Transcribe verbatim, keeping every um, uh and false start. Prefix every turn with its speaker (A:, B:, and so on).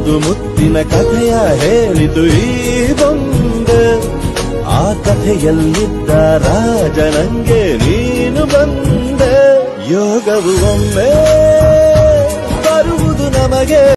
A: ಮುದ್ದು ಮುತ್ತಿನ ಕಥೆಯ ಹೇಳಿತು ಈ ಬೊಂಬೆ. ಆ ಕಥೆಯಲ್ಲಿದ್ದ ರಾಜನಂಗೆ ನೀನು ಬಂದೆ. ಯೋಗವು ಒಮ್ಮೆ ಬರುವುದು ನಮಗೆ.